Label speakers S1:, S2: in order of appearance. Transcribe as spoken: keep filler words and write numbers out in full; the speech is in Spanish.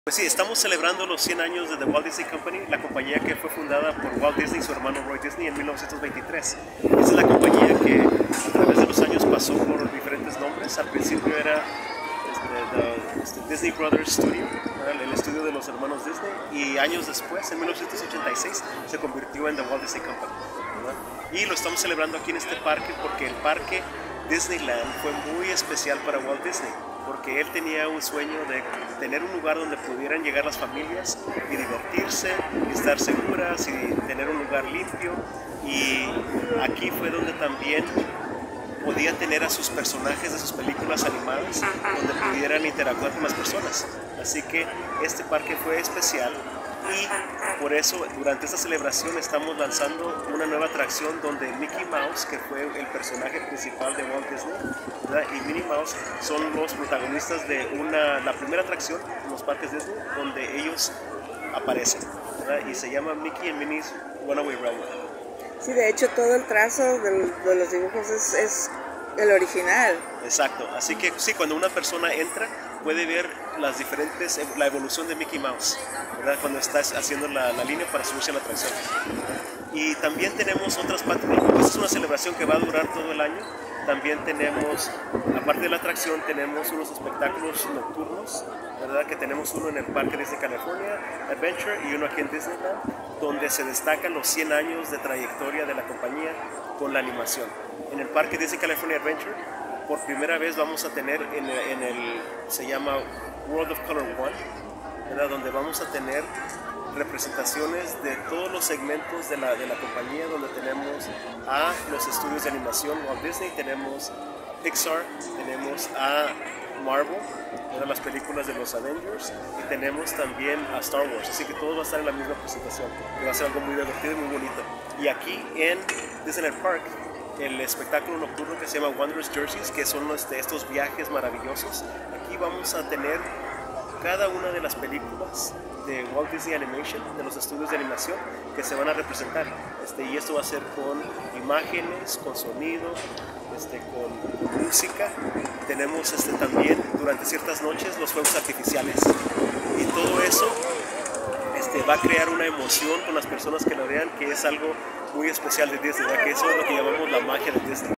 S1: Pues sí, estamos celebrando los cien años de The Walt Disney Company, la compañía que fue fundada por Walt Disney y su hermano Roy Disney en mil novecientos veintitrés. Esta es la compañía que a través de los años pasó por diferentes nombres. Al principio era este, the, este, Disney Brothers Studio, ¿verdad? El estudio de los hermanos Disney, y años después, en mil novecientos ochenta y seis, se convirtió en The Walt Disney Company, ¿verdad? Y lo estamos celebrando aquí en este parque porque el parque Disneyland fue muy especial para Walt Disney, porque él tenía un sueño de tener un lugar donde pudieran llegar las familias y divertirse, y estar seguras y tener un lugar limpio. Y aquí fue donde también podía tener a sus personajes de sus películas animadas, donde pudieran interactuar con las personas. Así que este parque fue especial y por eso durante esta celebración estamos lanzando una nueva atracción donde Mickey Mouse, que fue el personaje principal de Walt Disney, ¿verdad?, y Minnie Mouse son los protagonistas de una, la primera atracción en los parques Disney donde ellos aparecen, ¿verdad?, y se llama Mickey and Minnie's Runaway Railway.
S2: Sí, de hecho todo el trazo de, de los dibujos es, es el original.
S1: Exacto, así que sí, cuando una persona entra puede ver las diferentes, la evolución de Mickey Mouse, ¿verdad?, cuando estás haciendo la, la línea para subirse a la atracción. Y también tenemos otras partes, esta es una celebración que va a durar todo el año. También tenemos, aparte de la atracción, tenemos unos espectáculos nocturnos, ¿verdad?, que tenemos uno en el Parque Disney California Adventure y uno aquí en Disneyland, donde se destacan los cien años de trayectoria de la compañía con la animación. En el Parque Disney California Adventure, por primera vez vamos a tener en el, en el se llama World of Color One, ¿verdad?, donde vamos a tener representaciones de todos los segmentos de la, de la compañía, donde tenemos a los estudios de animación Walt Disney, tenemos Pixar, tenemos a Marvel, ¿verdad?, las películas de los Avengers, y tenemos también a Star Wars, así que todo va a estar en la misma presentación, y va a ser algo muy divertido y muy bonito. Y aquí en Disneyland Park, el espectáculo nocturno que se llama Wondrous Journeys, que son este, estos viajes maravillosos, aquí vamos a tener cada una de las películas de Walt Disney Animation, de los estudios de animación, que se van a representar, este, y esto va a ser con imágenes, con sonido, este, con música. Tenemos este, también durante ciertas noches los fuegos artificiales, y todo eso este, va a crear una emoción con las personas que lo vean, que es algo muy especial de Disney, ¿verdad?, que eso es lo que llamamos la magia de Disney.